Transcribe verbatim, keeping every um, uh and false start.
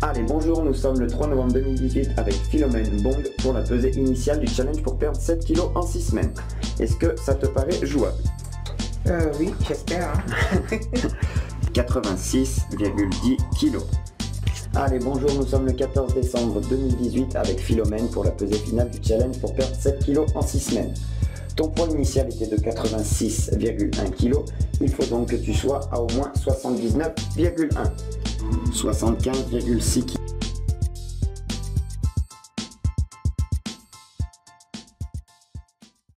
Allez, bonjour, nous sommes le trois novembre deux mille dix-huit avec Philomène Bong pour la pesée initiale du challenge pour perdre sept kilos en six semaines. Est-ce que ça te paraît jouable? Euh, oui, j'espère. Hein. quatre-vingt-six virgule dix kilos. Allez, bonjour, nous sommes le quatorze décembre deux mille dix-huit avec Philomène pour la pesée finale du challenge pour perdre sept kilos en six semaines. Ton poids initial était de quatre-vingt-six virgule un kilos, il faut donc que tu sois à au moins soixante-dix-neuf virgule un. soixante-quinze virgule six kilos.